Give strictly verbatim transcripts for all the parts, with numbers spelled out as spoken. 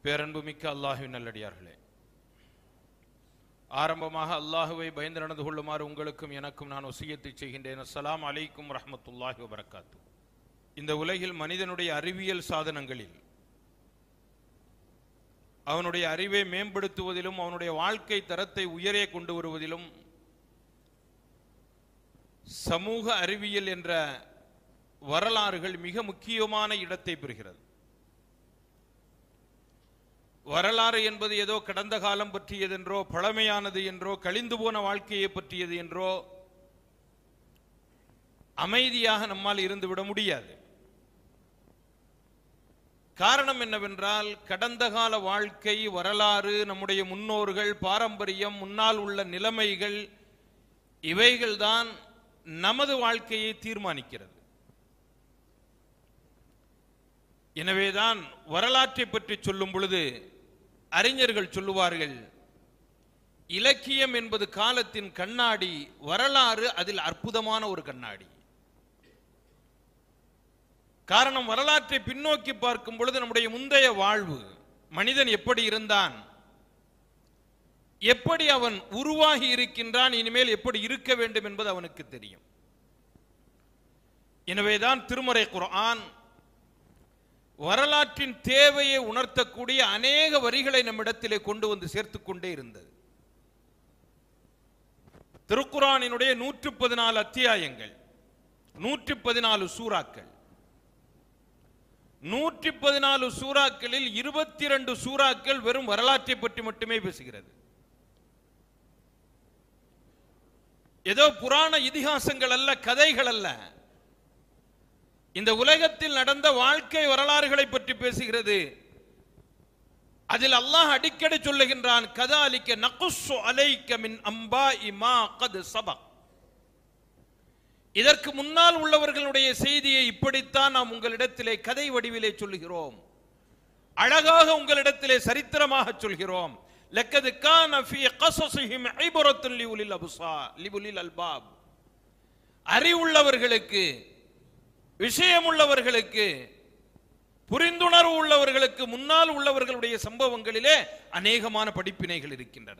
பேரன்புமிக்க அல்லாஹ்வின் நல்லடியார்களே, ஆரம்பமாக அல்லாஹுவை பயந்து நடந்து கொள்ளுமாறு உங்களுக்கும் எனக்கும் நான் வசியத்தை செய்கின்றேன். அஸ்ஸலாமு அலைக்கும் வரஹ்மத்துல்லாஹி வபரகாத்துஹு. இந்த உலகில் மனிதனுடைய அறிவியல் சாதனங்களில் அவனுடைய அறிவை மேம்படுத்துவதிலும் அவனுடைய வாழ்க்கை தரத்தை உயரே கொண்டு வருவதிலும் சமூக அறிவியல் என்ற வரலாறுகள் மிக முக்கியமான இடத்தை பெறுகிறது. வரலாறு என்பது ஏதோ கடந்த காலம் பற்றியதென்றோ பழமையானது என்றோ கழிந்து போன வாழ்க்கையை பற்றியது என்றோ அமைதியாக நம்மால் இருந்துவிட முடியாது. காரணம் என்னவென்றால், கடந்த கால வாழ்க்கை வரலாறு, நம்முடைய முன்னோர்கள், பாரம்பரியம், முன்னால் உள்ள நிலைமைகள், இவைகள்தான் நமது வாழ்க்கையை தீர்மானிக்கிறது. எனவேதான் வரலாற்றை பற்றி சொல்லும் பொழுது அறிஞர்கள் சொல்லுவார்கள், இலக்கியம் என்பது காலத்தின் கண்ணாடி, வரலாறு அதில் அற்புதமான ஒரு கண்ணாடி. காரணம், வரலாற்றை பின்னோக்கி பார்க்கும் பொழுது நம்முடைய முந்தைய வாழ்வு, மனிதன் எப்படி இருந்தான், எப்படி அவன் உருவாகி இருக்கின்றான், இனிமேல் எப்படி இருக்க வேண்டும் என்பது அவனுக்கு தெரியும். எனவேதான் திருமறை குர்ஆன் வரலாற்றின் தேவையை உணர்த்தக்கூடிய அநேக வரிகளை நம்மிடத்திலே கொண்டு வந்து சேர்த்துக் கொண்டே இருந்தது. திருக்குர்ஆனினுடைய நூற்று பதினாலு அத்தியாயங்கள், நூற்றி பதினாலு சூறாக்கள், நூற்றி பதினாலு சூறாக்களில் இருபத்தி இரண்டு சூறாக்கள் வெறும் வரலாற்றை பற்றி மட்டுமே பேசுகிறது. ஏதோ புராண இதிகாசங்கள் அல்ல, கதைகள் அல்ல, இந்த உலகத்தில் நடந்த வாழ்க்கை வரலாறுகளை பற்றி பேசுகிறது. அதில் அல்லாஹ் அடிக்கடி சொல்லுகின்றான், கதாலிக்க நகுஸ்ஸு அலைக்க மின் அம்பாஇ மா கத் சபக். இதற்கு முன்னால் உள்ளவர்களுடைய செய்தியை இப்படித்தான் நாம் உங்களிடத்திலே கதை வடிவிலே சொல்லுகிறோம், அழகாக உங்களிடத்திலே சரித்திரமாக சொல்கிறோம். லக்கத் கான ஃபீ கஸஸிஹிம் இப்ரத்துன் லிஉலில் அப்ஸார் லிஉலில் அல்பாப். அறிவுள்ளவர்களுக்கு, விஷயமுள்ளவர்களுக்கு, புரிந்துணர்வு உள்ளவர்களுக்கு முன்னால் உள்ளவர்களுடைய சம்பவங்களிலே அநேகமான படிப்பினைகள் இருக்கின்றன.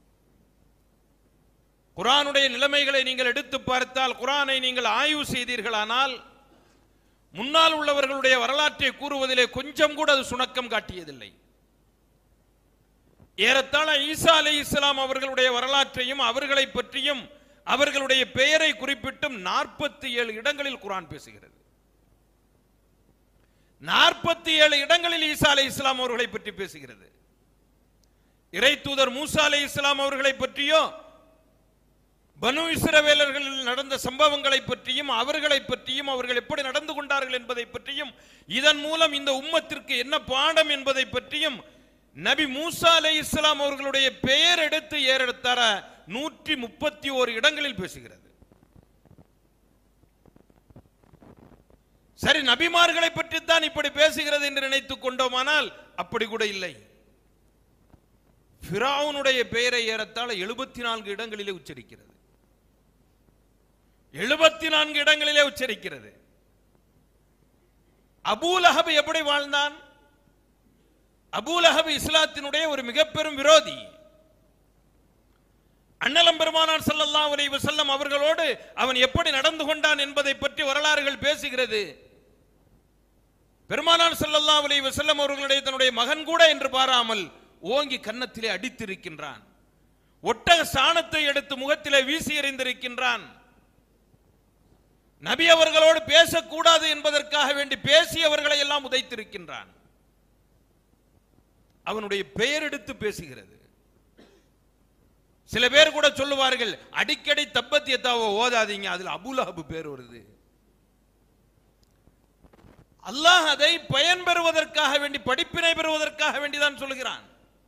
குர்ஆனுடைய நிலைமைகளை நீங்கள் எடுத்து பார்த்தால், குர்ஆனை நீங்கள் ஆய்வு செய்தீர்களானால், முன்னால் உள்ளவர்களுடைய வரலாற்றை கூறுவதிலே கொஞ்சம் கூட அது சுணக்கம் காட்டியதில்லை. ஏறத்தாழ ஈசா அலைஹிஸ்ஸலாம் அவர்களுடைய வரலாற்றையும் அவர்களை பற்றியும் அவர்களுடைய பெயரை குறிப்பிட்டும் நாற்பத்தி ஏழு இடங்களில் குர்ஆன் பேசுகிறது. நாற்பத்தி ஏழு இடங்களில் ஈசா அலைஹிஸ்ஸலாம் அவர்களை பற்றி பேசுகிறது. இறை தூதர் மூசா அலைஹிஸ்ஸலாம் அவர்களை பற்றியோ, பனு இஸ்ரவேலர்களில் நடந்த சம்பவங்களை பற்றியும் அவர்களை பற்றியும் அவர்கள் எப்படி நடந்து கொண்டார்கள் என்பதை பற்றியும் இதன் மூலம் இந்த உம்மத்திற்கு என்ன பாடம் என்பதை பற்றியும் நபி மூசா அலைஹிஸ்ஸலாம் அவர்களுடைய பெயர் எடுத்து ஏறெடுத்தார நூற்றி முப்பத்தி ஓரு இடங்களில் பேசுகிறது. சரி, நபிமார்களை பற்றித்தான் இப்படி பேசுகிறது என்று நினைத்துக் கொண்டோமானால் அப்படி கூட இல்லை. ஃபிரௌனுடைய பெயரை ஏறத்தாழ எழுபத்தி நான்கு இடங்களிலே உச்சரிக்கிறது. எழுபத்தி நான்கு இடங்களிலே உச்சரிக்கிறது. அபூ லஹப் எப்படி வாழ்ந்தான்? அபூ லஹப் இஸ்லாத்தினுடைய ஒரு மிக பெரும் விரோதி. அண்ணலம் பெருமானார் ஸல்லல்லாஹு அலைஹி வஸல்லம் அவர்களோடு அவன் எப்படி நடந்து கொண்டான் என்பதை பற்றி வரலாறுகள் பேசுகிறது. பெருமானார் ஸல்லல்லாஹு அலைஹி வஸல்லம் அவர்களுடைய தன்னுடைய மகன் கூட என்று பாராமல் ஓங்கி கன்னத்திலே அடித்திருக்கின்றான். ஒட்டக சாணத்தை எடுத்து முகத்திலே வீசி எறிந்திருக்கின்றான். நபி அவர்களோடு பேசக்கூடாது என்பதற்காக வேண்டி பேசியவர்களை எல்லாம் உதைத்திருக்கின்றான். அவனுடைய பெயர் எடுத்து பேசுகிறது. சில பேர் கூட சொல்லுவார்கள், அடிக்கடி தப்பத் யதாவை ஓதாதீங்க, அதில் அபூ லஹப் பேர் வருது. அல்லாஹ் அதை பயன் பெறுவதற்காக வேண்டி, படிப்பினை பெறுவதற்காக வேண்டிதான் சொல்லுகிறான்.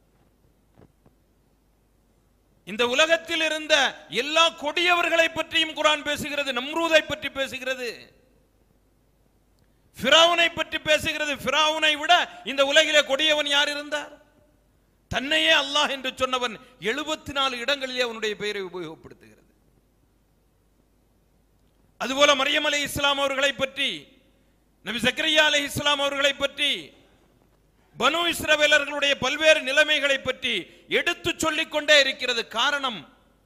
இந்த உலகத்தில் இருந்த எல்லா கொடியவர்களை பற்றியும் குர்ஆன் பேசுகிறது. நம்ரூதை பற்றி பேசுகிறது, ஃபிரௌனை பற்றி பேசுகிறது. ஃபிரௌனை விட இந்த உலகிலே கொடியவன் யார் இருந்தார்? தன்னையே அல்லாஹ் என்று சொன்னவன் எழுபத்தி நாலு இடங்களிலே அவனுடைய பெயரை உபயோகப்படுத்துகிறது. அதுபோல மரியம் அலைஹிஸ்ஸலாம் அவர்களை பற்றி, நபி ஜக்கரியா அலைஹிஸ்ஸலாம் அவர்களை பற்றி, பனு இஸ்ரவேலர்களுடைய பல்வேறு நிலைமைகளை பற்றி எடுத்து சொல்லிக் கொண்டே இருக்கிறது. காரணம்,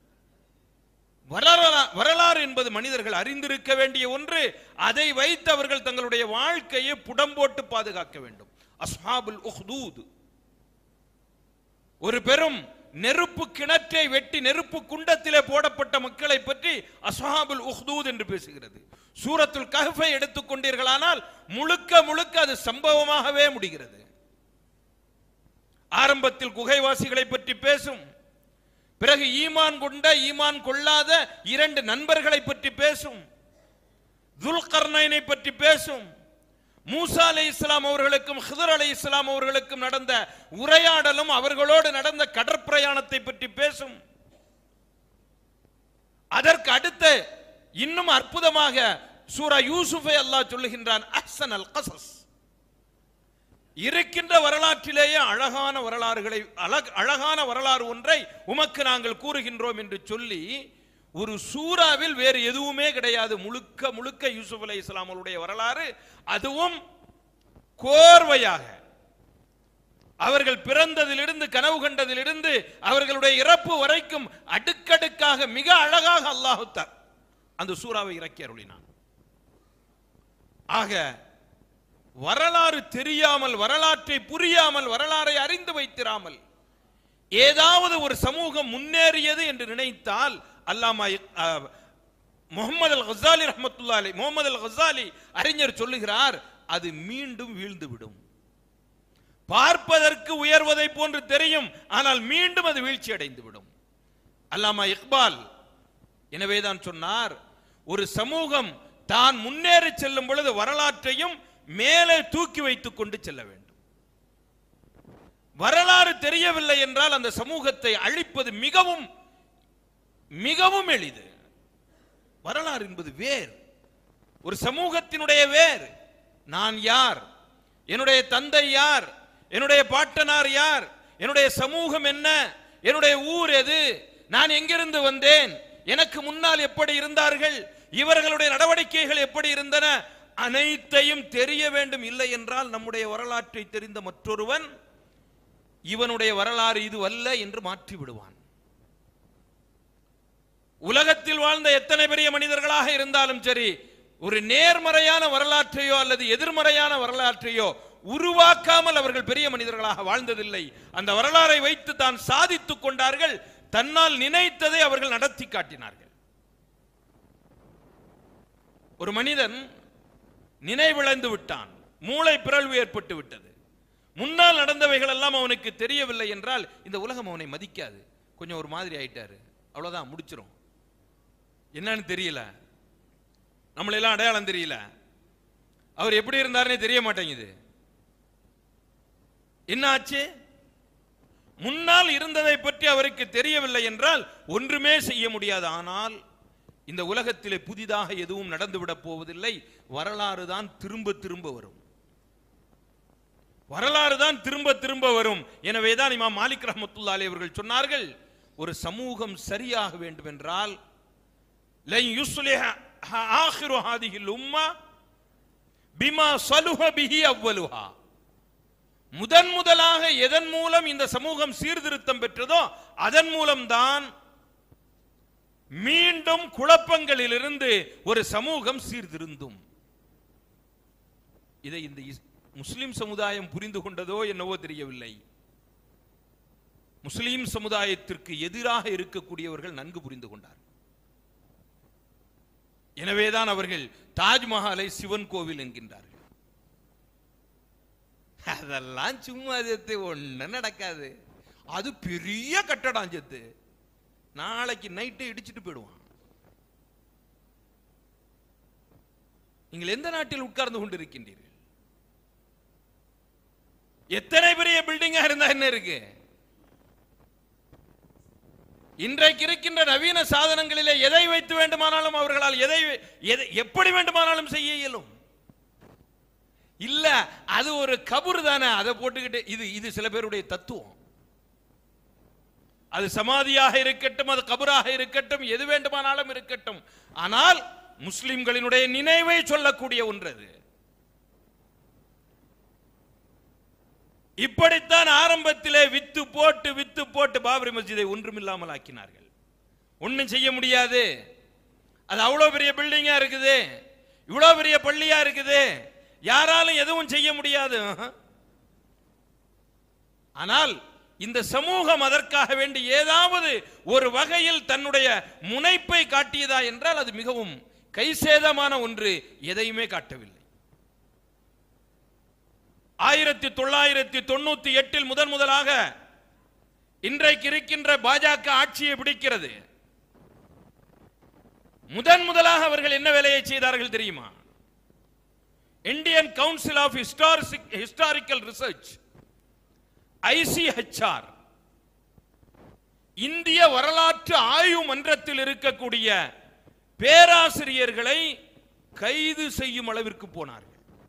வரலாறு என்பது மனிதர்கள் அறிந்திருக்க வேண்டிய ஒன்று. அதை வைத்து அவர்கள் தங்களுடைய வாழ்க்கையை புடம்போட்டு பாதுகாக்க வேண்டும். அஸ்ஹாபுல் உஹ்தூத், ஒரு பெரும் நெருப்பு கிணற்றை வெட்டி நெருப்பு குண்டத்திலே போடப்பட்ட மக்களை பற்றி அஸ்ஹாபுல் உஹ்தூத் என்று பேசுகிறது. சூரத்துல் கஹ்ஃபை எடுத்துக்கொண்டீர்களானால் முழுக்க முழுக்க அது சம்பவமாகவே முடிகிறது. ஆரம்பத்தில் குகைவாசிகளை பற்றி பேசும், பிறகு ஈமான் கொண்ட ஈமான் கொள்ளாத இரண்டு நண்பர்களை பற்றி பேசும், துல்கர்னைனை பற்றி பேசும், மூசா அலைஹிஸ்ஸலாம் அவர்களுக்கும் ஹிதர் அலைஹிஸ்ஸலாம் அவர்களுக்கும் நடந்த உரையாடலும் அவர்களோடு நடந்த கடற்பிரயாணத்தை பற்றி பேசும். அதற்கு அடுத்து இன்னும் அற்புதமாக சூரா யூசுஃபை அல்லாஹ் சொல்லுகின்றான், அஹ்ஸன் அல் கஸஸ், இருக்கின்ற வரலாற்றிலேயே அழகான வரலாறுகளை அழகான வரலாறு ஒன்றை உமக்கு நாங்கள் கூறுகின்றோம் என்று சொல்லி, ஒரு சூறாவில் வேறு எதுவுமே கிடையாது. முழுக்க முழுக்க யூசுப் அலைஹிஸ்ஸலாம் அவருடைய வரலாறு, அதுவும் கோர்வையாக அவர்கள் பிறந்ததிலிருந்து கனவு கண்டதிலிருந்து அவர்களுடைய இறப்பு வரைக்கும் அடுக்கடுக்காக மிக அழகாக அல்லாஹ் தஆலா அந்த சூறாவை இறக்கி அருளினான். ஆக வரலாறு தெரியாமல், வரலாற்றை புரியாமல், வரலாறை அறிந்து வைத்திராமல் ஏதாவது ஒரு சமூகம் முன்னேறியது என்று நினைத்தால், அல்லாமா முஹம்மது அல் கஸாலி ரஹ்மத்துல்லாஹி அலைஹி, முஹம்மது அல் கஸாலி அறிஞர் சொல்லுகிறார், அது மீண்டும் வீழ்ந்து விடும். பார்ப்பதற்கு உயர்வதை போன்று தெரியும், ஆனால் மீண்டும் அது வீழ்ச்சி அடைந்து விடும். அல்லாமா இக்பால் எனவேதான் சொன்னார், ஒரு சமூகம் தான் முன்னேறி செல்லும் பொழுது வரலாற்றையும் மேலே தூக்கி வைத்துக் கொண்டு செல்ல வேண்டும். வரலாறு தெரியவில்லை என்றால் அந்த சமூகத்தை அழிப்பது மிகவும் மிகவும் எளிது. வரலாறு என்பது வேர், ஒரு சமூகத்தினுடைய வேர். நான் யார், என்னுடைய தந்தை யார், என்னுடைய பாட்டனார் யார், என்னுடைய சமூகம் என்ன, என்னுடைய ஊர் எது, நான் எங்கிருந்து வந்தேன், எனக்கு முன்னால் எப்படி இருந்தார்கள், இவர்களுடைய நடவடிக்கைகள் எப்படி இருந்தன, அனைத்தையும் தெரிய வேண்டும். இல்லை என்றால் நம்முடைய வரலாற்றை தெரிந்த மற்றொருவன் இவனுடைய வரலாறு இது அல்ல என்று மாற்றி விடுவான். உலகத்தில் வாழ்ந்த எத்தனை பெரிய மனிதர்களாக இருந்தாலும் சரி, ஒரு நேர்மறையான வரலாற்றையோ அல்லது எதிர்மறையான வரலாற்றையோ உருவாக்காமல் அவர்கள் பெரிய மனிதர்களாக வாழ்ந்ததில்லை. அந்த வரலாறை வைத்து தான் சாதித்துக் கொண்டார்கள். தன்னால் நினைத்ததை அவர்கள் நடத்தி காட்டினார்கள். ஒரு மனிதன் நினைவிழந்து விட்டான், மூளை பிறழ்வு ஏற்பட்டு விட்டது, முன்னால் நடந்தவைகள் எல்லாம் அவனுக்கு தெரியவில்லை என்றால் இந்த உலகம் அவனை மதிக்காது. கொஞ்சம் ஒரு மாதிரி ஆயிட்டாரு, அவ்வளவுதான், முடிச்சிரும். என்னன்னு தெரியல, நம்மளெல்லாம் அடையாளம் தெரியல, அவர் எப்படி இருந்தாருன்னே தெரிய மாட்டேங்குது. என்ன ஆச்சு? முன்னால் இருந்ததை பற்றி அவருக்கு தெரியவில்லை என்றால் ஒன்றுமே செய்ய முடியாது. ஆனால் இந்த உலகத்திலே புதிதாக எதுவும் நடந்துவிடப் போவதில்லை. வரலாறு தான் திரும்ப திரும்ப வரும், வரலாறு தான் திரும்ப திரும்ப வரும். எனவேதான் இமாம் மாலிக் ரஹ்மத்துல்லாஹி அலைஹி அவர்கள் சொன்னார்கள், ஒரு சமூகம் சரியாக வேண்டும் என்றால் லன் யுஸ்லிஹ ஆகிரு ஹாதிஹில் உம்மா பிமா ஸலுஹ பிஹி அவ்வலுஹா. முதன் முதலாக எதன் மூலம் இந்த சமூகம் சீர்திருத்தம் பெற்றதோ அதன் மூலம்தான் மீண்டும் குழப்பங்களிலிருந்து ஒரு சமூகம் சீர்திருந்தும். இதை இந்த முஸ்லிம் சமுதாயம் புரிந்து கொண்டதோ என்னவோ தெரியவில்லை. முஸ்லிம் சமுதாயத்திற்கு எதிராக இருக்கக்கூடியவர்கள் நன்கு புரிந்து கொண்டார். எனவேதான் அவர்கள் தாஜ்மஹாலை சிவன் கோவில் என்கின்றார்கள். அதெல்லாம் சும்மா ஒண்ணு நடக்காது, அது பெரிய கட்டடம், ஜத்து நாளைக்கு நைட்டு இடிச்சிட்டு போயிடுவான். நீங்கள் எந்த நாட்டில் உட்கார்ந்து கொண்டிருக்கின்றீர்கள்? எத்தனை பெரிய பில்டிங்கா இருந்தா என்ன இருக்கு? இன்றைக்கு இருக்கின்ற நவீன சாதனங்களிலே எதை வைத்து வேண்டுமானாலும் அவர்களால் எதை எப்படி வேண்டுமானாலும் செய்ய இயலும். இல்ல, அது ஒரு கபர் தானே, அதை போட்டுக்கிட்டு இது இது சில பேருடைய தத்துவம். அது சமாதியாக இருக்கட்டும், அது கபராக இருக்கட்டும், எது வேண்டுமானாலும் இருக்கட்டும். ஆனால் முஸ்லிம்களினுடைய நினைவை சொல்லக்கூடிய ஒன்று. இப்படித்தான் ஆரம்பத்திலே வித்து போட்டு வித்து போட்டு பாபரி மஸ்ஜிதை ஒன்றுமில்லாமல் ஆக்கினார்கள். ஒன்றும் செய்ய முடியாது, அது அவ்வளவு பெரிய பில்டிங்கா இருக்குது, இவ்வளவு பெரிய பள்ளியா இருக்குது, யாராலும் எதுவும் செய்ய முடியாது. ஆனால் இந்த சமூகம் அதற்காக வேண்டி ஏதாவது ஒரு வகையில் தன்னுடைய முனைப்பை காட்டியதா என்றால் அது மிகவும் கைசேதமான ஒன்று, எதையுமே காட்டவில்லை. ஆயிரத்தி தொள்ளாயிரத்தி தொண்ணூத்தி எட்டில் முதன் முதலாக இன்றைக்கு இருக்கின்ற பாஜக ஆட்சியை பிடிக்கிறது. முதன் முதலாக அவர்கள் என்ன வேலையை செய்தார்கள் தெரியுமா? Indian council of historical research, ICHR, இந்திய வரலாற்று ஆய்வு மன்றத்தில் இருக்கக்கூடிய பேராசிரியர்களை கைது செய்யும் அளவிற்கு போனார்கள்.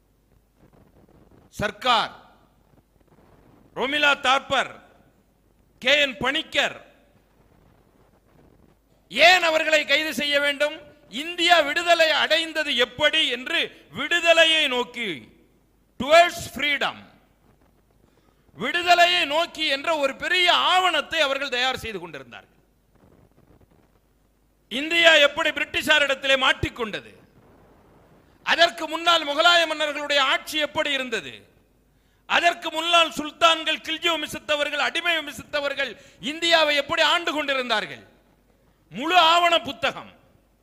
சர்க்கார், ரோமிலா தாப்பர், கே என் பணிக்கர், ஏன் அவர்களை கைது செய்ய வேண்டும்? இந்தியா விடுதலை அடைந்தது எப்படி என்று விடுதலையை நோக்கி, டுவர்ட்ஸ் ஃப்ரீடம், விடுதலையை நோக்கி என்ற ஒரு பெரிய ஆவணத்தை அவர்கள் தயார் செய்து கொண்டிருந்தார்கள். இந்தியா எப்படி பிரிட்டிஷாரிடத்திலே மாட்டிக்கொண்டது, அதற்கு முன்னால் முகலாய மன்னர்களுடைய ஆட்சி எப்படி இருந்தது, அதற்கு முன்னால் சுல்தான்கள், கில்ஜி வம்சத்தவர்கள், அடிமை வம்சத்தவர்கள் இந்தியாவை எப்படி ஆண்டு கொண்டிருந்தார்கள், முழு ஆவண புத்தகம்.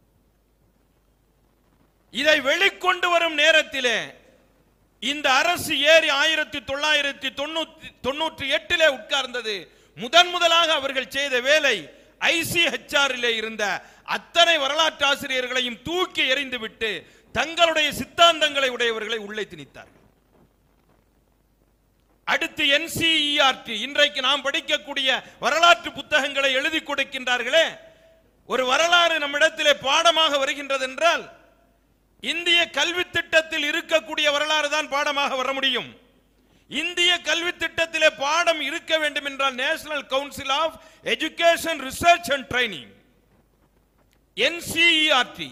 இதை வெளிக்கொண்டு வரும் நேரத்திலே இந்த அரசு ஏறி ஆயிரத்தி தொள்ளாயிரத்தி தொண்ணூத்தி தொண்ணூற்றி எட்டிலே உட்கார்ந்தது. முதன் முதலாக அவர்கள் செய்த வேலை ஐசிஹெச்ஆரிலே இருந்த அத்தனை வரலாற்று ஆசிரியர்களையும் தூக்கி எறிந்து விட்டு தங்களுடைய சித்தாந்தங்களை உடையவர்களை உள்ளே திணித்தார்கள். அடுத்து என்சிஇஆர்டி, இன்றைக்கு நாம் படிக்கக்கூடிய வரலாற்று புத்தகங்களை எழுதி கொடுக்கின்றார்களே, ஒரு வரலாறு நம்மிடத்திலே பாடமாக வருகின்றது என்றால் இந்திய கல்வி திட்டத்தில் இருக்கக்கூடிய வரலாறு தான் பாடமாக வர முடியும். இந்திய கல்வி திட்டத்திலே பாடம் இருக்க வேண்டும் என்றால் national council of education research and training, NCERT,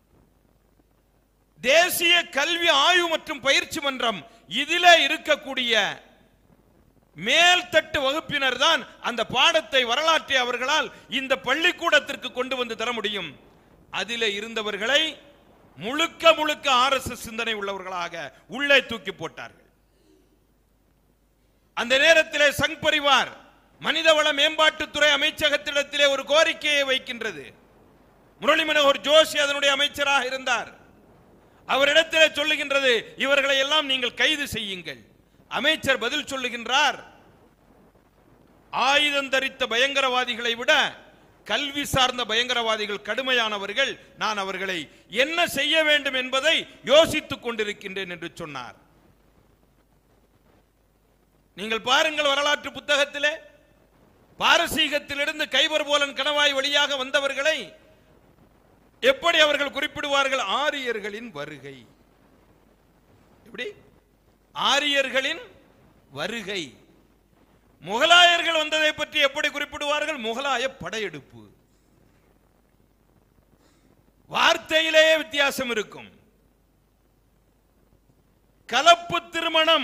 தேசிய கல்வி ஆய்வு மற்றும் பயிற்சி மன்றம், இதிலே இருக்கக்கூடிய மேல்தட்டு வகுப்பினர் தான் அந்த பாடத்தை, வரலாற்றை அவர்களால் இந்த பள்ளிக்கூடத்திற்கு கொண்டு வந்து தர முடியும். அதிலே இருந்தவர்களை முழுக்க முழுக்க ஆர்எஸ்எஸ் சிந்தனை உள்ளவர்களாக உள்ளே தூக்கி போட்டார்கள். அந்த நேரத்திலே சங் பரிவார் மனிதவள மேம்பாட்டுத்துறை அமைச்சகத்திடத்திலே ஒரு கோரிக்கையை வைக்கின்றது. முரளி மனோகர் ஜோஷி அதனுடைய அமைச்சராக இருந்தார். அவரிடத்திலே சொல்லுகின்றது, இவர்களை எல்லாம் நீங்கள் கைது செய்யுங்கள். அமைச்சர் பதில் சொல்லுகின்றார், ஆயுதம் தரித்த பயங்கரவாதிகளை விட கல்வி சார்ந்த பயங்கரவாதிகள் கடுமையானவர்கள், நான் அவர்களை என்ன செய்ய வேண்டும் என்பதை யோசித்துக் கொண்டிருக்கின்றேன் என்று சொன்னார். நீங்கள் பாருங்கள், வரலாற்று புத்தகத்திலே பாரசீகத்திலிருந்து கைபர் போலன் கணவாய் வழியாக வந்தவர்களை எப்படி அவர்கள் குறிப்பிடுவார்கள்? ஆரியர்களின் வருகை. எப்படி? ஆரியர்களின் வருகை. முகலாயர்கள் வந்ததை பற்றி எப்படி குறிப்பிடுவார்கள்? முகலாய படையெடுப்பு. வார்த்தையிலேயே வித்தியாசம் இருக்கும். கலப்பு திருமணம்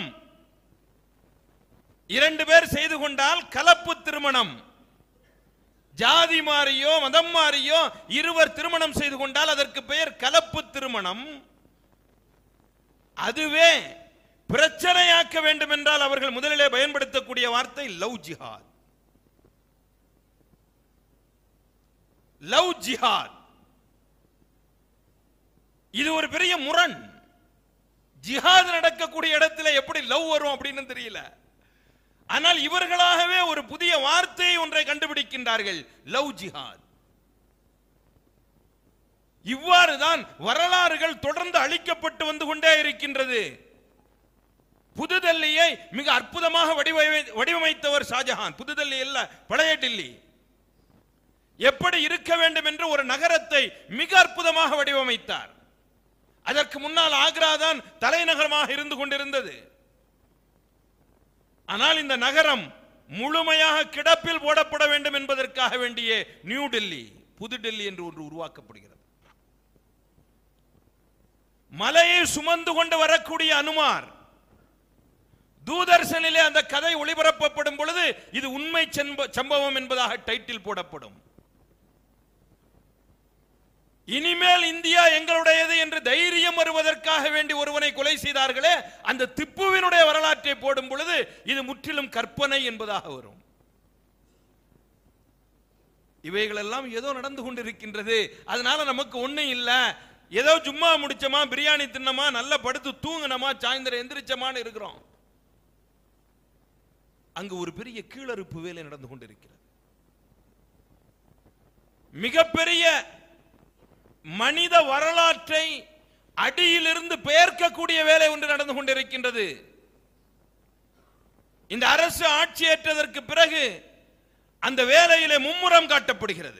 இரண்டு பேர் செய்து கொண்டால் கலப்பு திருமணம், ஜாதி மாறியோ மதம் மாறியோ இருவர் திருமணம் செய்து கொண்டால் அதற்கு பெயர் கலப்பு திருமணம். அதுவே பிரச்சனையாக்க வேண்டும் என்றால் அவர்கள் முதலிலே பயன்படுத்தக்கூடிய வார்த்தை லவ் ஜிஹாத். லவ் ஜிஹாத் இது ஒரு பெரிய முரண். ஜிஹாத் நடக்கக்கூடிய இடத்துல எப்படி லவ் வரும் அப்படின்னு தெரியல. ஆனால் இவர்களாகவே ஒரு புதிய வார்த்தையை ஒன்றை கண்டுபிடிக்கின்றார்கள், லவ் ஜிஹாத். இவ்வாறுதான் வரலாறுகள் தொடர்ந்து அழிக்கப்பட்டு வந்து கொண்டே இருக்கின்றது. புதுடெல்லியை மிக அற்புதமாக வடிவமைத்தவர் ஷாஜஹான். புதுடெல்லி இல்ல, பழைய டில்லி எப்படி இருக்க வேண்டும் என்று ஒரு நகரத்தை மிக அற்புதமாக வடிவமைத்தார். அதற்கு முன்னால் ஆக்ரா தான் தலைநகரமாக இருந்து கொண்டிருந்தது. ஆனால் இந்த நகரம் முழுமையாக கிடப்பில் போடப்பட வேண்டும் என்பதற்காக வேண்டிய நியூ டெல்லி, புதுடெல்லி என்று ஒன்று உருவாக்கப்படுகிறது. மலையை சுமந்து கொண்டு வரக்கூடிய அனுமார், தூதர்ஷனிலே அந்த கதை ஒளிபரப்பப்படும் பொழுது இது உண்மை சம்பவம் என்பதாக டைட்டில் போடப்படும். இனிமேல் இந்தியா எங்களுடையது என்று தைரியம் வருவதற்காக வேண்டி ஒருவனை கொலை செய்தார்களே, அந்த திப்புவினுடைய வரலாற்றை போடும் பொழுது இது முற்றிலும் கற்பனை என்பதாக வரும். இவைகள் எல்லாம் ஏதோ நடந்து கொண்டிருக்கின்றது. அதனால நமக்கு ஒண்ணும் இல்ல, ஏதோ சும்மா முடிச்சமா, பிரியாணி தின்னமா, நல்லா படுத்து தூங்கினமா, சாயந்தரம் எந்திரிச்சமான்னு இருக்கிறோம். அங்கு ஒரு பெரிய கீழறுப்பு வேலை நடந்து கொண்டிருக்கிறது. மிகப்பெரிய மனித வரலாற்றை அடியிலிருந்து பெயர்க்கக்கூடிய வேலை ஒன்று நடந்து கொண்டிருக்கின்றது. இந்த அரசு ஆட்சியேற்றதற்கு பிறகு அந்த வேலையிலே மும்முரம் காட்டப்படுகிறது.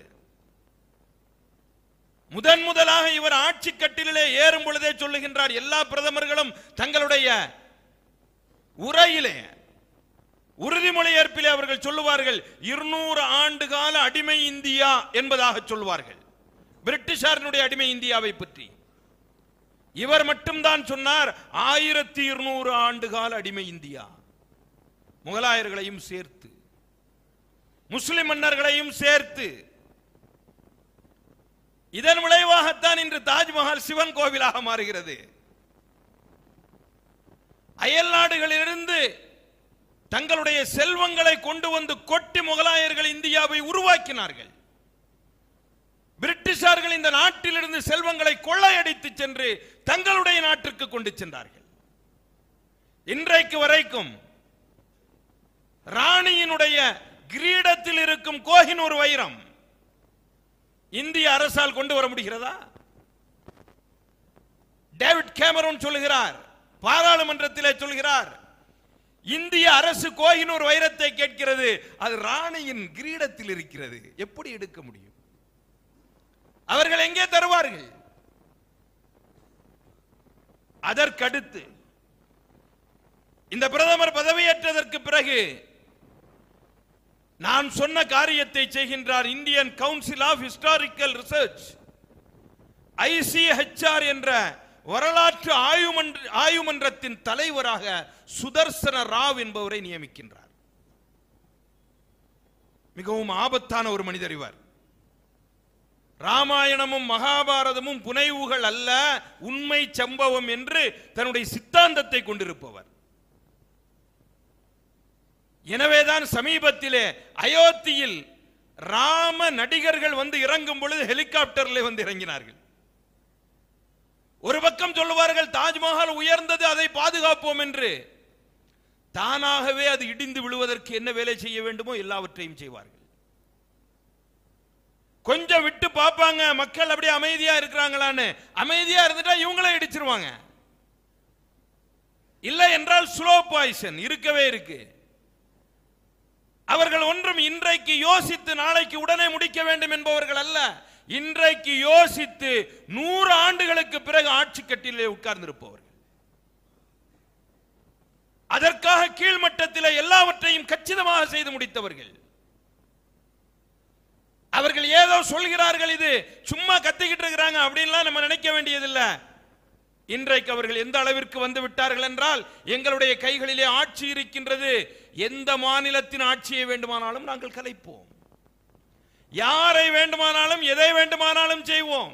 முதன் முதலாக இவர் ஆட்சி கட்டிலே ஏறும் பொழுதே சொல்லுகின்றார், எல்லா பிரதமர்களும் தங்களுடைய உரையிலே உறுதிமொழி ஏற்பிலே அவர்கள் சொல்லுவார்கள், இருநூறு ஆண்டு கால அடிமை இந்தியா என்பதாக சொல்வார்கள். பிரிட்டிஷாரினுடைய அடிமை இந்தியாவை பற்றி இவர் மட்டும்தான் சொன்னார், ஆயிரத்தி இருநூறு ஆண்டு கால அடிமை இந்தியா, முகலாயர்களையும் சேர்த்து முஸ்லிம் மன்னர்களையும் சேர்த்து. இதன் விளைவாகத்தான் இன்று தாஜ்மஹால் சிவன் கோவிலாக மாறுகிறது. அயல் நாடுகளிலிருந்து தங்களுடைய செல்வங்களை கொண்டு வந்து கொட்டி முகலாயர்கள் இந்தியாவை உருவாக்கினார்கள். பிரிட்டிஷார்கள் இந்த நாட்டிலிருந்து செல்வங்களை கொள்ளையடித்து சென்று தங்களுடைய நாட்டிற்கு கொண்டு சென்றார்கள். இன்றைக்கு வரைக்கும் ராணியினுடைய கிரீடத்தில் இருக்கும் கோஹினூர் வைரம் இந்திய அரசால் கொண்டு வர முடிகிறதா? டேவிட் கேமரூன் சொல்லுகிறார், பாராளுமன்றத்திலே சொல்கிறார், இந்திய அரசு கோஹினூர் வைரத்தை கேட்கிறது, அது ராணியின் கிரீடத்தில் இருக்கிறது, எப்படி எடுக்க முடியும்? அவர்கள் எங்கே தருவார்கள்? அதற்கடுத்து இந்த பிரதமர் பதவியேற்றதற்கு பிறகு நான் சொன்ன காரியத்தை செய்கின்றார். Indian council of historical research I C H R என்ற வரலாற்று ஆய்வுமன்றத்தின் தலைவராக சுதர்சன ராவ் என்பவரை நியமிக்கின்றார். மிகவும் ஆபத்தான ஒரு மனிதர் இவர். ராமாயணமும் மகாபாரதமும் புனைவுகள் அல்ல, உண்மை சம்பவம் என்று தன்னுடைய சித்தாந்தத்தை கொண்டிருப்பவர். எனவேதான் சமீபத்திலே அயோத்தியில் ராம நடிகர்கள் வந்து இறங்கும் பொழுது ஹெலிகாப்டரில் வந்து இறங்கினார்கள். ஒரு பக்கம் சொல்லுவார்கள் தாஜ்மஹால் உயர்ந்தது, அதை பாதுகாப்போம் என்று. தானாகவே அது இடிந்து விழுவதற்கு என்ன வேலை செய்ய வேண்டுமோ எல்லாவற்றையும் செய்வார்கள். கொஞ்சம் விட்டு பார்ப்பாங்க மக்கள் அப்படியே அமைதியா இருக்கிறாங்களான்னு. அமைதியா இருந்துட்டா இவங்களே இடிச்சிருவாங்க. இல்லை என்றால் ஸ்லோ பாய்சன் இருக்கவே இருக்கு. அவர்கள் ஒன்றும் இன்றைக்கு யோசித்து நாளைக்கு உடனே முடிக்க வேண்டும் என்பவர்கள் அல்ல. இன்றைக்கு யோசித்து நூறு ஆண்டுகளுக்கு பிறகு ஆட்சி கட்டிலே உட்கார்ந்திருப்பவர்கள். அதற்காக கீழ்மட்டத்தில் எல்லாவற்றையும் கச்சிதமாக செய்து முடித்தவர்கள். அவர்கள் ஏதோ சொல்கிறார்கள், இது சும்மா கத்திக்கிட்டு இருக்கிறாங்க அப்படின்லாம் நம்ம நினைக்க வேண்டியதில்லை. இன்றைக்கு அவர்கள் எந்த அளவிற்கு வந்து விட்டார்கள் என்றால், எங்களுடைய கைகளிலே ஆட்சி இருக்கின்றது, எந்த மாநிலத்தின் ஆட்சியை வேண்டுமானாலும் நாங்கள் கலைப்போம், யாரை வேண்டுமானாலும் எதை வேண்டுமானாலும் செய்வோம்.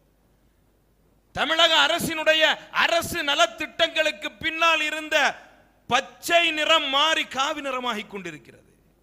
தமிழக அரசினுடைய அரசு நலத்திட்டங்களுக்கு பின்னால் இருந்த பச்சை நிறம் மாறி காவி நிறமாகிக் கொண்டிருக்கிறது.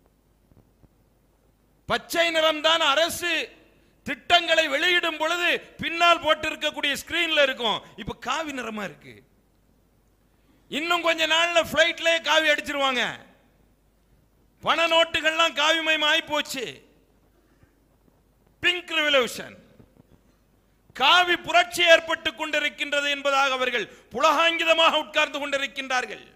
பச்சை நிறம் தான் அரசு திட்டங்களை வெளியிடும் பொழுது பின்னால் போட்டிருக்கக்கூடிய ஸ்கிரீன்ல இருக்கும். இப்ப காவி நிறமா இருக்கு. இன்னும் கொஞ்ச நாள்ல பிளைட்லயே காவி அடிச்சிருவாங்க. பண நோட்டுகள்லாம் காவிமயம் ஆகி போச்சு. பிங்க் ரெவல்யூஷன், காவி புரட்சி ஏற்பட்டுக் கொண்டிருக்கின்றது என்பதாக அவர்கள் புலகாங்கிதமாக உட்கார்ந்து கொண்டிருக்கின்றார்கள்.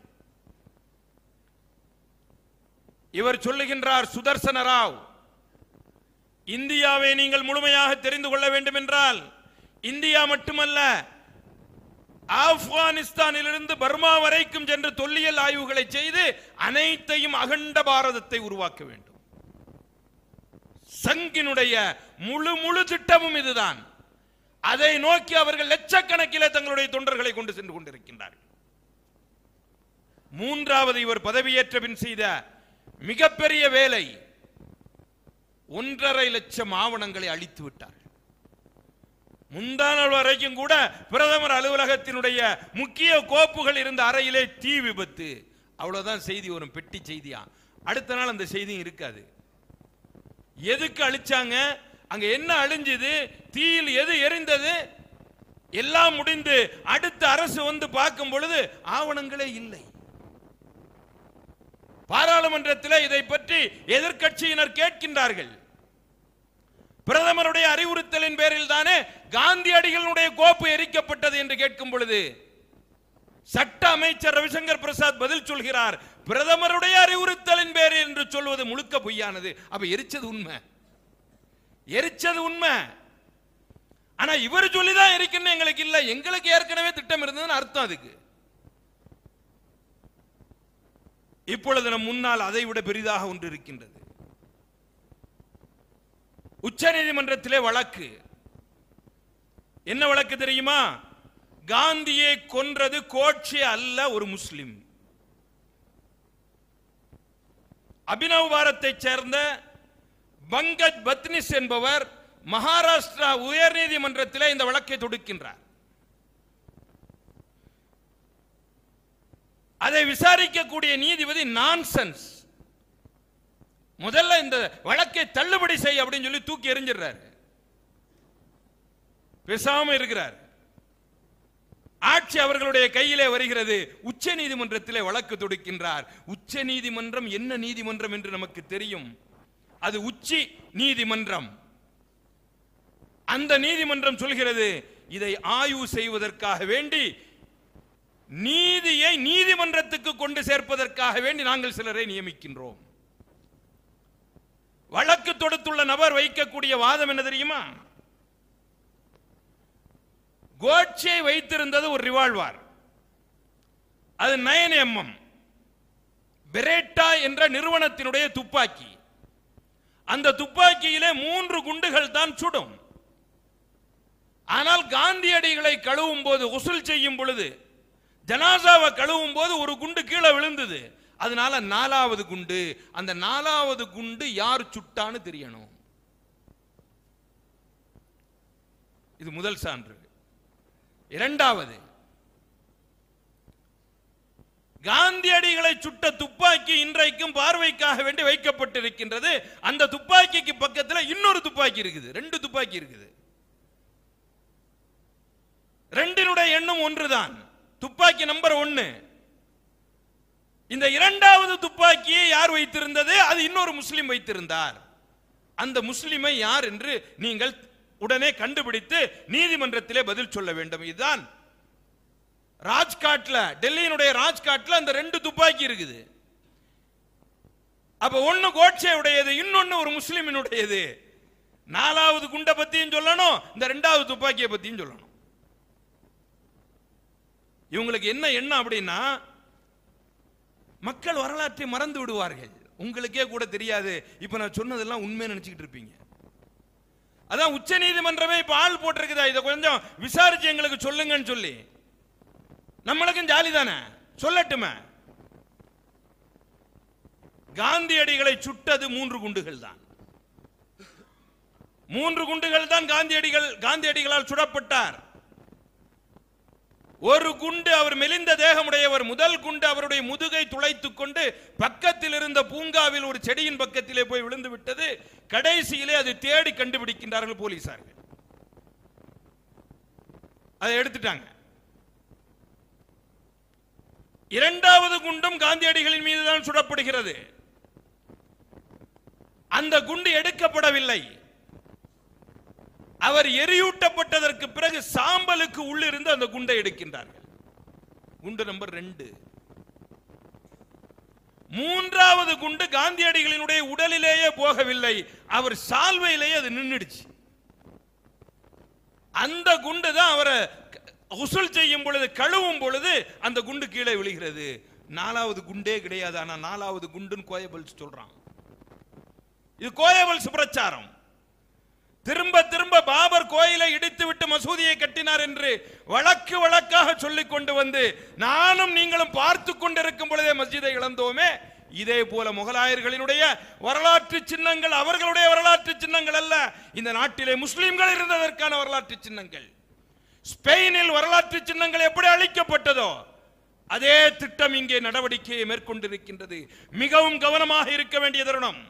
இவர் சொல்லுகின்றார், சுதர்சன ராவ், இந்தியாவை நீங்கள் முழுமையாக தெரிந்து கொள்ள வேண்டும் என்றால், இந்தியா மட்டுமல்ல ஆப்கானிஸ்தானிலிருந்து பர்மா வரைக்கும் சென்று தொல்லியல் ஆய்வுகளை செய்து அனைத்தையும் அகண்ட பாரதத்தை உருவாக்க வேண்டும். சங்கினுடைய முழு முழு திட்டமும் இதுதான். அதை நோக்கி அவர்கள் லட்சக்கணக்கிலே தங்களுடைய தொண்டர்களை கொண்டு சென்று கொண்டிருக்கின்றார்கள். மூன்றாவது இவர் பதவியேற்ற பின் செய்த மிகப்பெரிய வேலை, ஒன்றரை லட்சம் ஆவணங்களை அழித்து விட்டார். முந்தான வரைக்கும் கூட பிரதமர் அலுவலகத்தினுடைய முக்கிய கோப்புகள் இருந்த அறையிலே தீ விபத்து, அவ்வளவுதான் செய்தி வரும், பெட்டி செய்தியா. அடுத்த நாள் அந்த செய்தியும் இருக்காது. எதுக்கு அழிச்சாங்க, அங்க என்ன அழிஞ்சது, தீயில் எது எரிந்தது, எல்லாம் முடிந்து அடுத்த அரசு வந்து பார்க்கும் பொழுது ஆவணங்களே இல்லை. பாராளுமன்றத்தில் இதை பற்றி எதிர்க்கட்சியினர் கேட்கின்றார்கள். பிரதமருடைய அறிவுறுத்தலின் பேரில் தானே காந்தியடிகளுடைய கோப்பு எரிக்கப்பட்டது என்று கேட்கும் பொழுது சட்ட அமைச்சர் ரவிசங்கர் பிரசாத் பதில் சொல்கிறார், பிரதமருடைய அறிவுறுத்தலின் பேரில் என்று சொல்வது முழுக்க பொய்யானது. அப்ப எரிச்சது உண்மை, எரிச்சது உண்மை. ஆனா இவர் சொல்லிதான் எரிக்கணும் எங்களுக்கு இல்ல, எங்களுக்கு ஏற்கனவே திட்டம் இருந்ததுன்னு அர்த்தம். அதுக்கு இப்பொழுது நம் முன்னால் அதை விட பெரிதாக ஒன்று இருக்கின்றது. உச்ச நீதிமன்றத்திலே வழக்கு. என்ன வழக்கு தெரியுமா? காந்தியை கொன்றது கோட்சே அல்ல, ஒரு முஸ்லிம். அபினவ் பாரத்தை சேர்ந்த பங்கஜ் பத்னிஸ் என்பவர் மகாராஷ்டிரா உயர் நீதிமன்றத்தில் இந்த வழக்கை தொடுக்கின்றார். அதை விசாரிக்கக்கூடிய நீதிபதி நான்சென்ஸ், முதல்ல இந்த வழக்கை தள்ளுபடி செய்ய அப்படின்னு சொல்லி தூக்கி எறிஞ்சிடுறாரு, பேசாம இருக்கிறார். ஆட்சி அவர்களுடைய கையிலே வருகிறது. உச்ச நீதிமன்றத்திலே வழக்கு தொடுக்கின்றார். உச்ச நீதிமன்றம் என்ன நீதிமன்றம் என்று நமக்கு தெரியும், அது உச்சி நீதிமன்றம். அந்த நீதிமன்றம் சொல்கிறது, இதை ஆய்வு செய்வதற்காக வேண்டி, நீதியை நீதிமன்றத்துக்கு கொண்டு சேர்ப்பதற்காக வேண்டி நாங்கள் சிலரை நியமிக்கின்றோம். வழக்கு தொடுத்துள்ள நபர் வைக்கக்கூடிய வாதம் என்ன தெரியுமா? கோட்சே வைத்திருந்தது ஒரு ரிவால்வர், அது நைன் எம்எம் பெரேட்டா என்ற நிறுவனத்தினுடைய துப்பாக்கி. அந்த துப்பாக்கியிலே மூன்று குண்டுகள் தான் சுடும். ஆனால் காந்தியடிகளை கழுவும் போது, உசுல் செய்யும் பொழுது, ஜனாசாவை கழுவும் போது ஒரு குண்டு கீழே விழுந்தது. அதனால நாலாவது குண்டு, அந்த நாலாவது குண்டு யார் சுட்டான்னு தெரியணும். இது முதல் சான்று. இரண்டாவது, காந்தியடிகளை சுட்ட துப்பாக்கி இன்றைக்கும் பார்வைக்காக வேண்டி வைக்கப்பட்டிருக்கின்றது. அந்த துப்பாக்கிக்கு பக்கத்தில் இன்னொரு துப்பாக்கி இருக்குது, ரெண்டு துப்பாக்கி இருக்குது. ரெண்டினுடைய எண்ணும் ஒன்றுதான், துப்பாக்கி நம்பர் ஒன்னு. இந்த இரண்டாவது துப்பாக்கியை யார் வைத்திருந்தது? அது இன்னொரு முஸ்லிம் வைத்திருந்தார். அந்த முஸ்லிமை யார் என்று நீங்கள் உடனே கண்டுபிடித்து நீதிமன்றத்திலே பதில் சொல்ல வேண்டும். இதுதான் ராஜ்காட்ல, டெல்லியினுடைய ராஜ்காட்ல அந்த ரெண்டு துப்பாக்கி இருக்குது. அப்ப ஒன்னு கோட்சே உடையது, இன்னொன்னு ஒரு முஸ்லிமினுடையது. நாலாவது குண்டை பத்தியும் சொல்லணும், இந்த ரெண்டாவது துப்பாக்கியை பத்தியும் சொல்லணும். இவங்களுக்கு என்ன எண்ணம் அப்படின்னா, மக்கள் வரலாற்றை மறந்து விடுவார்கள். உங்களுக்கே கூட தெரியாது, இப்ப நான் சொன்னதெல்லாம் உண்மை நினைச்சுக்கிட்டு இருப்பீங்க. அதான் உச்ச நீதிமன்றமே இப்ப ஆள் போட்டிருக்குதா, இதை கொஞ்சம் விசாரிச்சு எங்களுக்கு சொல்லுங்கன்னு சொல்லி. நம்மளுக்கும் ஜாலி தானே, சொல்லட்டுமே. காந்தியடிகளை சுட்டது மூன்று குண்டுகள் தான். மூன்று குண்டுகள் தான் காந்தியடிகள் காந்தியடிகளால் சுடப்பட்டார். ஒரு குண்டு அவர் மெலிந்த தேகமுடையவர், முதல் குண்டு அவருடைய முதுகை துளைத்துக் கொண்டு பக்கத்தில் இருந்த பூங்காவில் ஒரு செடியின் பக்கத்திலே போய் விழுந்து விட்டது. கடைசியிலே அது தேடி கண்டுபிடிக்கின்றார்கள் போலீசார்கள், அதை எடுத்துட்டாங்க. இரண்டாவது குண்டும் காந்தியடிகளின் மீதுதான் சுடப்படுகிறது. அந்த குண்டு எடுக்கப்படவில்லை. அவர் எரியூட்டப்பட்டதற்கு பிறகு சாம்பலுக்கு உள்ளிருந்து அந்த குண்டை எடுக்கின்றார்கள். குண்டு நம்பர் ரெண்டு. மூன்றாவது குண்டு காந்தியடிகளினுடைய உடலிலேயே போகவில்லை, அவர் சால்வையிலேயே அது நின்றுடுச்சு. அந்த குண்டு தான் அவரை உசுல் செய்யும் பொழுது, கழுவும் பொழுது அந்த குண்டு கீழே விழுகிறது. நாலாவது குண்டே கிடையாது. ஆனா நாலாவது குண்டுன்னு கோயபல்ஸ் சொல்றான். இது கோயபல்ஸ் பிரச்சாரம். திரும்ப திரும்ப பாபர் கோயிலை இடித்துவிட்டு மசூதியை கட்டினார் என்று வழக்கு வழக்காக சொல்லிக் கொண்டு வந்து நானும் நீங்களும் பார்த்து கொண்டிருக்கும் பொழுதே மஸ்ஜிதை இழந்தோமே. இதே போல முகலாயர்களினுடைய வரலாற்று சின்னங்கள் அவர்களுடைய வரலாற்று சின்னங்கள் அல்ல, இந்த நாட்டிலே முஸ்லிம்கள் இருந்ததற்கான வரலாற்று சின்னங்கள். ஸ்பெயினில் வரலாற்று சின்னங்கள் எப்படி அழிக்கப்பட்டதோ அதே திட்டம் இங்கே நடவடிக்கையை மேற்கொண்டிருக்கின்றது. மிகவும் கவனமாக இருக்க வேண்டிய தருணம்.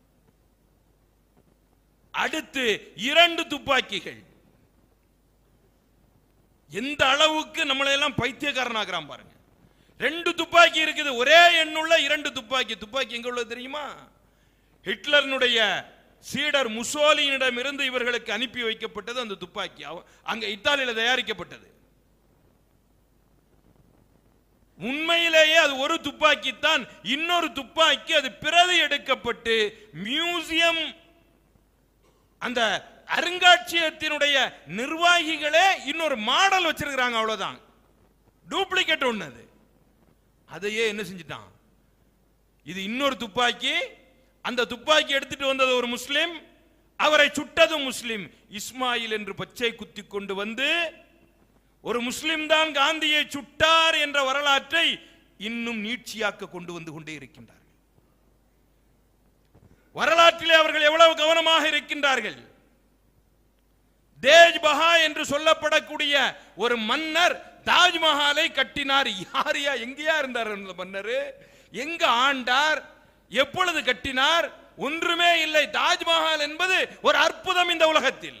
அடுத்து இரண்டு துப்பாக்கிகள் எந்த அளவுக்கு நம்மளை எல்லாம் பைத்தியக்காரனாகிறான் பாருங்க. ரெண்டு துப்பாக்கி இருக்குது, ஒரே எண்ணுள்ள இரண்டு துப்பாக்கி. துப்பாக்கி எங்க உள்ளது தெரியுமா? ஹிட்லருடைய சீடர் முசோலினிடம் இருந்து இவர்களுக்கு அனுப்பி வைக்கப்பட்டது அந்த துப்பாக்கி. அங்க இத்தாலியில் தயாரிக்கப்பட்டது. உண்மையிலேயே அது ஒரு துப்பாக்கி தான். இன்னொரு துப்பாக்கி அது பிரதி எடுக்கப்பட்டு மியூசியம் அந்த அருங்காட்சியகத்தினுடைய நிர்வாகிகளே இன்னொரு மாடல் வச்சிருக்கிறாங்க, அவ்வளவுதான். டூப்ளிகேட் ஒண்ணு. அதையே என்ன செஞ்சிட்டான், இது இன்னொரு துப்பாக்கி. அந்த துப்பாக்கி எடுத்துட்டு வந்தது ஒரு முஸ்லிம், அவரை சுட்டதும் முஸ்லிம். இஸ்மாயில் என்று பச்சை குத்தி கொண்டு வந்து ஒரு முஸ்லிம் தான் காந்தியை சுட்டார் என்ற வரலாற்றை இன்னும் நீட்சியாக்க கொண்டு வந்து கொண்டே இருக்கின்றார்கள். வரலாற்றிலே அவர்கள் எவ்வளவு கவனமாக இருக்கின்றார்கள். தேஜ் பஹா என்று சொல்லப்படக்கூடிய ஒரு மன்னர் தாஜ்மஹாலை கட்டினார். யாரையா எங்கேயா இருந்தார் அந்த மன்னர்? எங்க ஆண்டார்? எப்பொழுது கட்டினார்? ஒன்றுமே இல்லை. தாஜ்மஹால் என்பது ஒரு அற்புதம் இந்த உலகத்தில்.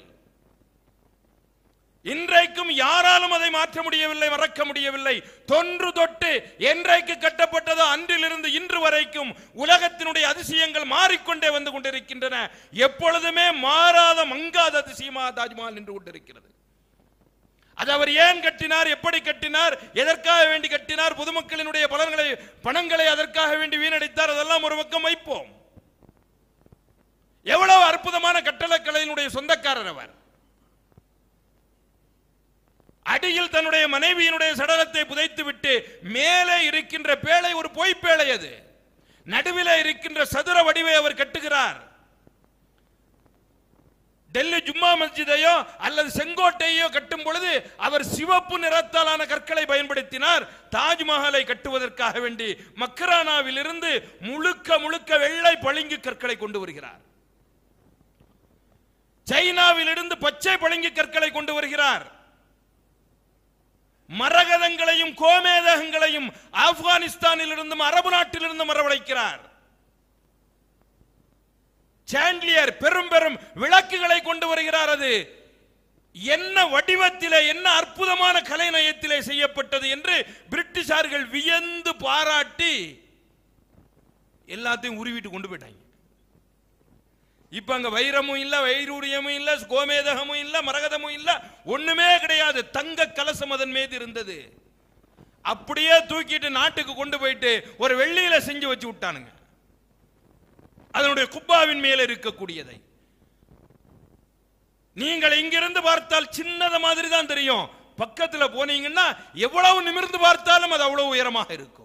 இன்றைக்கும் யாராலும் அதை மாற்ற முடியவில்லை, மறக்க முடியவில்லை. தொன்று தொட்டு என்றைக்கு கட்டப்பட்டதோ அன்றிலிருந்து இன்று வரைக்கும் உலகத்தினுடைய அதிசயங்கள் மாறிக்கொண்டே வந்து கொண்டிருக்கின்றன. எப்பொழுதுமே மாறாத மங்காத அதிசயமாக தாஜ்மஹால் நின்று கொண்டிருக்கிறது. அது அவர் ஏன் கட்டினார், எப்படி கட்டினார், எதற்காக வேண்டி கட்டினார், பொதுமக்களினுடைய பலன்களை பணங்களை அதற்காக வேண்டி வீணடித்தார், அதெல்லாம் ஒரு பக்கம் வைப்போம். எவ்வளவு அற்புதமான கட்டடக்கலையினுடைய சொந்தக்காரர் அவர். அடியில் தன்னுடைய மனைவியினுடைய சடலத்தை புதைத்து விட்டு மேலே இருக்கின்ற பேழை ஒரு பொய்ப்பேழை, அது நடுவில் இருக்கின்ற சதுர வடிவை அவர் கட்டுகிறார். டெல்லி ஜும்மா மஸ்ஜிதையோ அல்லது செங்கோட்டையோ கட்டும் பொழுது அவர் சிவப்பு நிறத்தாலான கற்களை பயன்படுத்தினார். தாஜ்மஹாலை கட்டுவதற்காக வேண்டி மக்ரானாவில் இருந்து முழுக்க முழுக்க வெள்ளை பளிங்கு கற்களை கொண்டு வருகிறார். சைனாவில் இருந்து பச்சை பளிங்கு கற்களை கொண்டு வருகிறார். மரகதங்களையும் கோமேதகங்களையும் ஆப்கானிஸ்தானில் இருந்தும் அரபு நாட்டில் இருந்தும் வரவழைக்கிறார். சாண்டிலியர் பெரும் பெரும் விளக்குகளை கொண்டு வருகிறார். அது என்ன வடிவத்திலே, என்ன அற்புதமான கலைநயத்திலே செய்யப்பட்டது என்று பிரிட்டிஷார்கள் வியந்து பாராட்டி எல்லாத்தையும் உருவிட்டு கொண்டு போயிட்டாங்க. இப்ப அங்க வைரமும் இல்ல, வைரூரியமும் இல்ல, கோமேதகமும் இல்ல, மரகதமும் இல்ல, ஒண்ணுமே கிடையாது. தங்க கலசம் அதன் மீது இருந்தது. அப்படியே தூக்கிட்டு நாட்டுக்கு கொண்டு போயிட்டு ஒரு வெள்ளியில செஞ்சு வச்சு விட்டானுங்க. அதனுடைய குப்பாவின் மேல இருக்கக்கூடியதை நீங்கள் இங்கிருந்து பார்த்தால் சின்னத மாதிரி தான் தெரியும். பக்கத்துல போனீங்கன்னா எவ்வளவு நிமிர்ந்து பார்த்தாலும் அது அவ்வளவு உயரமாக இருக்கும்.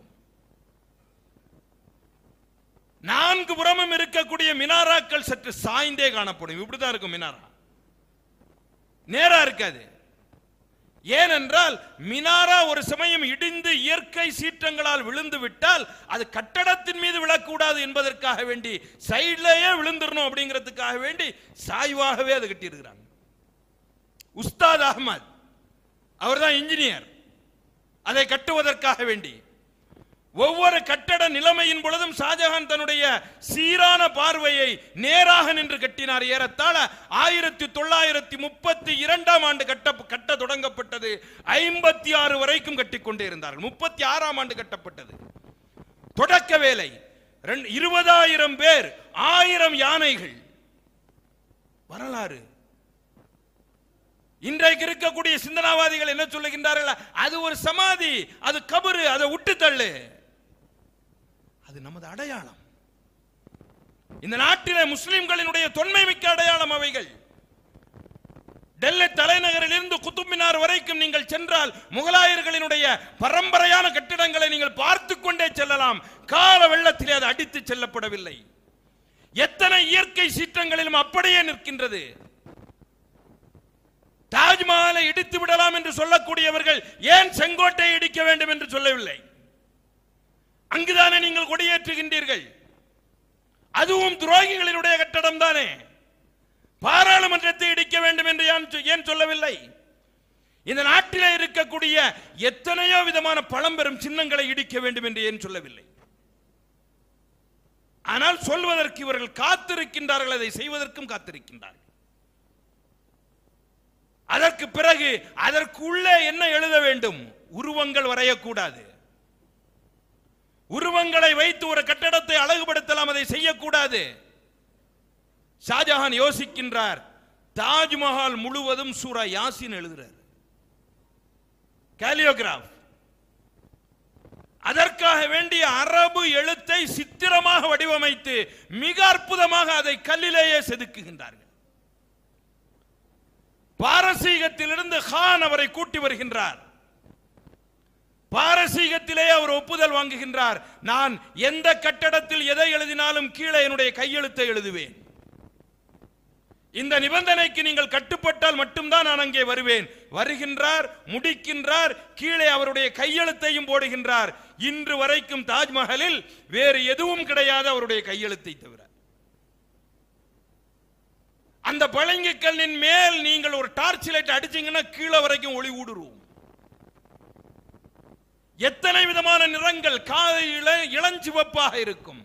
நான்கு புறமும் இருக்கக்கூடிய மினாராக்கள் சற்று சாய்ந்தே காணப்படும். இப்படிதான் இருக்கும் மினாரா, நேரா இருக்காது. ஏனென்றால் மினாரா ஒரு சமயம் இடிந்து இயற்கை சீற்றங்களால் விழுந்து விட்டால் அது கட்டடத்தின் மீது விழக்கூடாது என்பதற்காக வேண்டி சைட்லயே விழுந்துடணும் அப்படிங்கிறதுக்காக வேண்டி சாய்வாகவே அது கட்டியிருக்கிறாங்க. உஸ்தாத் அஹ்மத் அவர்தான் இன்ஜினியர். அதை கட்டுவதற்காக வேண்டி ஒவ்வொரு கட்டட நிலைமையின் பொழுதும் ஷாஜஹான் தன்னுடைய சீரான பார்வையை நேராக நின்று கட்டினார். ஏறத்தாழ ஆயிரத்தி தொள்ளாயிரத்தி முப்பத்தி இரண்டாம் ஆண்டு கட்ட கட்ட தொடங்கப்பட்டது. ஐம்பத்தி ஆறு வரைக்கும் கட்டிக்கொண்டே இருந்தார்கள். முப்பத்தி ஆறாம் ஆண்டு கட்டப்பட்டது. தொடக்க வேலை இருபதாயிரம் பேர், ஆயிரம் யானைகள். வரலாறு. இன்றைக்கு இருக்கக்கூடிய சிந்தனாவாதிகள் என்ன சொல்லுகின்றார்கள்? அது ஒரு சமாதி, அது கபரு, அதை விட்டு தள்ளு. அது நமது அடையாளம். இந்த நாட்டிலே முஸ்லிம்களினுடைய தொன்மை மிக்க அடையாளம் அவைகள். டெல்லி தலைநகரில் இருந்து குதுப் மினார் வரைக்கும் நீங்கள் சென்றால் முகலாயர்களினுடைய பரம்பரையான கட்டிடங்களை நீங்கள் பார்த்து கொண்டே செல்லலாம். கால வெள்ளத்திலே அது அடித்து செல்லப்படவில்லை. எத்தனை இயற்கை சீற்றங்களிலும் அப்படியே நிற்கின்றது. தாஜ்மஹாலை இடித்து விடலாம் என்று சொல்லக்கூடியவர்கள் ஏன் செங்கோட்டை இடிக்க வேண்டும் என்று சொல்லவில்லை? அங்குதானே நீங்கள் கொடியேற்றுகின்றீர்கள். அதுவும் துரோகிகளினுடைய கட்டடம் தானே. பாராளுமன்றத்தை இடிக்க வேண்டும் என்று ஏன் சொல்லவில்லை? இந்த நாட்டிலே இருக்கக்கூடிய எத்தனையோ விதமான பழம்பெரும் சின்னங்களை இடிக்க வேண்டும் என்று ஏன் சொல்லவில்லை? ஆனால் சொல்வதற்கு இவர்கள் காத்திருக்கின்றார்கள், அதை செய்வதற்கும் காத்திருக்கின்றார்கள். அதற்கு பிறகு அதற்குள்ளே என்ன எழுத வேண்டும்? உருவங்கள் வரையக்கூடாது. உருவங்களை வைத்து ஒரு கட்டடத்தை அழகுபடுத்தலாம், அதை செய்யக்கூடாது. ஷாஜஹான் யோசிக்கின்றார், தாஜ்மஹால் முழுவதும் சூரா யாசின் எழுதுறார், கேலியோகிராஃப். அதற்காக வேண்டிய அரபு எழுத்தை சித்திரமாக வடிவமைத்து மிக அற்புதமாக அதை கல்லிலேயே செதுக்குகின்றார்கள். பாரசீகத்திலிருந்து கான் அவரை கூட்டி வருகின்றார். பாரசீகத்திலே அவர் ஒப்புதல் வாங்குகின்றார். நான் எந்த கட்டடத்தில் எதை எழுதினாலும் கீழே என்னுடைய கையெழுத்தை எழுதுவேன். இந்த நிபந்தனைக்கு நீங்கள் கட்டுப்பட்டால் மட்டும்தான் நான் அங்கே வருவேன். வருகின்றார், முடிக்கின்றார், கீழே அவருடைய கையெழுத்தையும் போடுகின்றார். இன்று வரைக்கும் தாஜ்மஹலில் வேறு எதுவும் கிடையாது அவருடைய கையெழுத்தை தவிர. அந்த பளிங்கு கல்லின் மேல் நீங்கள் ஒரு டார்ச் லைட் அடிச்சீங்கன்னா கீழே வரைக்கும் ஒளி ஊடுருவும். எத்தனை விதமான நிறங்கள், காலையில இளஞ்சிவப்பாக இருக்கும்,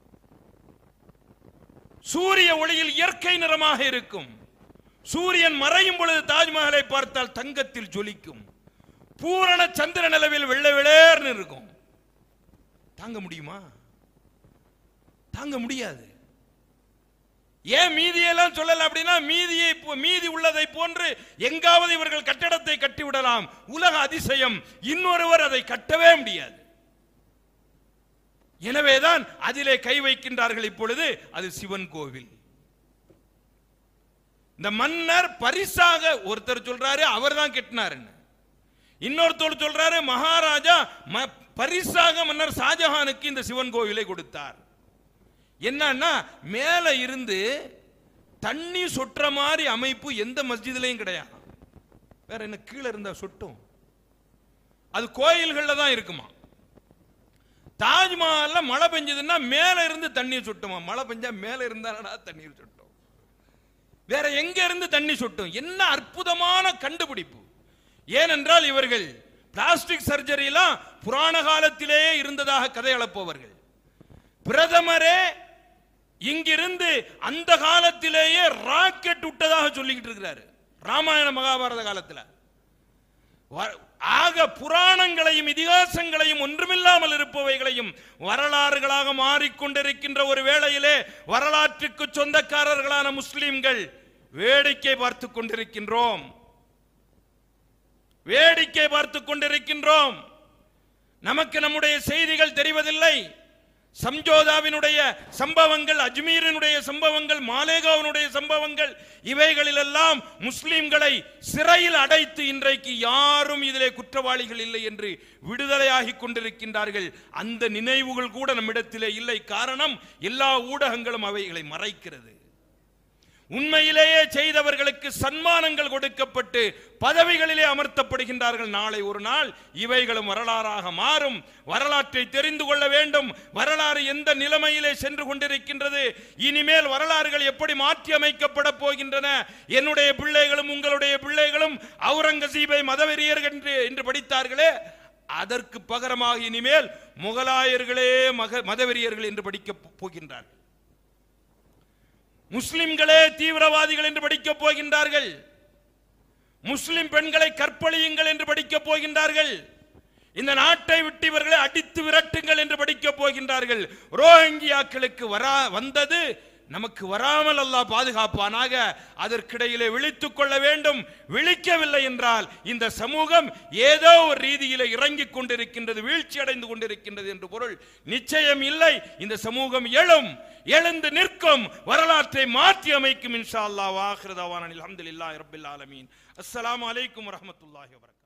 சூரிய ஒளியில் இயற்கை நிறமாக இருக்கும். சூரியன் மறையும் பொழுது தாஜ்மஹலை பார்த்தால் தங்கத்தில் ஜொலிக்கும். பூரண சந்திர நிலவில் வெள்ளை வெளேர்னு இருக்கும். தாங்க முடியுமா? தாங்க முடியாது. ஏன் மீதியெல்லாம் சொல்லல அப்படின்னா, மீதியை மீதி உள்ளதை போன்று எங்காவது இவர்கள் கட்டடத்தை கட்டிவிடலாம். உலக அதிசயம், இன்னொருவர் அதை கட்டவே முடியாது. எனவேதான் அதிலே கை வைக்கின்றார்கள். இப்பொழுது அது சிவன் கோவில். இந்த மன்னர் பரிசாக, ஒருத்தர் சொல்றாரு அவர் தான் கட்டினாருன்னு, இன்னொருத்தர் சொல்றாரு மகாராஜா பரிசாக மன்னர் ஷாஜஹானுக்கு இந்த சிவன் கோவிலை கொடுத்தார். என்னன்னா, மேல இருந்து தண்ணி சொட்டுற மாதிரி அமைப்பு எந்த மஸ்ஜித்லயும் கிடையாது. வேற என்ன, கீழே இருந்தா சொட்டும். அது கோயில்கள்ல தான் இருக்குமா. தாஜ்மஹால்ல மழை பெஞ்சதுன்னா மேல இருந்து தண்ணீர் சொட்டுமா. மழை பெஞ்சா மேல இருந்தா தண்ணீர் சொட்டும், வேற எங்க இருந்து தண்ணி சொட்டும்? என்ன அற்புதமான கண்டுபிடிப்பு! ஏனென்றால் இவர்கள் பிளாஸ்டிக் சர்ஜரி எல்லாம் புராண காலத்திலேயே இருந்ததாக கதை அளப்பவர்கள். பிரதமரே இங்கிருந்து அந்த காலத்திலேயே ராக்கெட் விட்டதாக சொல்லிக்கிட்டு இருக்கிறாரு, ராமாயண மகாபாரத காலத்தில். ஆக புராணங்களையும் இதிகாசங்களையும் ஒன்றுமில்லாமல் இருப்பவைகளையும் வரலாறுகளாக மாறிக்கொண்டிருக்கின்ற ஒரு வேளையிலே வரலாற்றுக்கு சொந்தக்காரர்களான முஸ்லிம்கள் வேடிக்கை பார்த்து கொண்டிருக்கின்றோம் வேடிக்கை பார்த்து கொண்டிருக்கின்றோம். நமக்கு நம்முடைய செய்திகள் தெரிவதில்லை. சம்ஜோதாவினுடைய சம்பவங்கள், அஜ்மீரினுடைய சம்பவங்கள், மாலேகாவினுடைய சம்பவங்கள், இவைகளிலெல்லாம் முஸ்லிம்களை சிறையில் அடைத்து இன்றைக்கு யாரும் இதிலே குற்றவாளிகள் இல்லை என்று விடுதலையாகி கொண்டிருக்கின்றார்கள். அந்த நினைவுகள் கூட நம்மிடத்திலே இல்லை. காரணம், எல்லா ஊடகங்களும் அவைகளை மறைக்கிறது. உண்மையிலேயே செய்தவர்களுக்கு சன்மானங்கள் கொடுக்கப்பட்டு பதவிகளிலே அமர்த்தப்படுகின்றார்கள். நாளை ஒரு நாள் இவைகளும் வரலாறாக மாறும். வரலாற்றை தெரிந்து கொள்ள வேண்டும். வரலாறு எந்த நிலைமையிலே சென்று கொண்டிருக்கின்றது, இனிமேல் வரலாறுகள் எப்படி மாற்றி அமைக்கப்பட போகின்றன. என்னுடைய பிள்ளைகளும் உங்களுடைய பிள்ளைகளும் அவுரங்கசீபை மதவெறியர்கள் என்று என்று படித்தார்களே, அதற்கு பகரமாக இனிமேல் முகலாயர்களே மக மதவெறியர்கள் என்று படிக்க போகின்றார்கள். முஸ்லிம்களே தீவிரவாதிகள் என்று படிக்கப் போகின்றார்கள். முஸ்லிம் பெண்களை கற்பழியுங்கள் என்று படிக்கப் போகின்றார்கள். இந்த நாட்டை விட்டு இவர்களை அடித்து விரட்டுங்கள் என்று படிக்கப் போகின்றார்கள். ரோஹிங்கியாக்களுக்கு வரா வந்தது நமக்கு வராமல் அல்லாஹ் பாதுகாப்பானாக. அதற்கிடையிலே விழித்துக் கொள்ள வேண்டும். விழிக்கவில்லை என்றால் இந்த சமூகம் ஏதோ ஒரு ரீதியிலே இறங்கிக் கொண்டிருக்கின்றது, வீழ்ச்சி அடைந்து கொண்டிருக்கின்றது என்று பொருள். நிச்சயம் இல்லை. இந்த சமூகம் எழும், எழுந்து நிற்கும், வரலாற்றை மாற்றி அமைக்கும் இன்ஷா அல்லாஹ். வ ஆகிரு தஅவானா அல்ஹம்துலில்லாஹி ரப்பில் ஆலமீன். அஸ்ஸலாமு அலைக்கும் வரஹ்மத்துல்லாஹி வபரகாத்துஹு.